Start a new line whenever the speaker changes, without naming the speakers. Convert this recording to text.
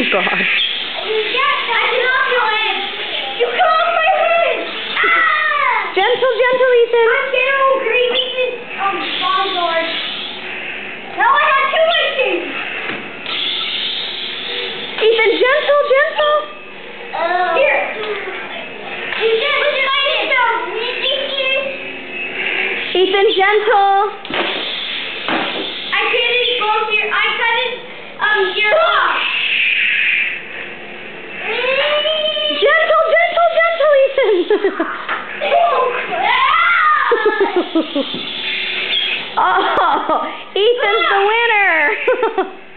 gosh.
Yes, I can off your head. You cut off my head. Ah!
Gentle, gentle, Ethan.
I'm Daryl Green. Bombard. Now I have two witches.
Ethan, gentle, gentle.
Here. Ethan, would you like it?
Ethan, gentle.
I created both your. I cut it. Your.
Gentle, gentle, gentle, Ethan. Oh, Ethan's the winner.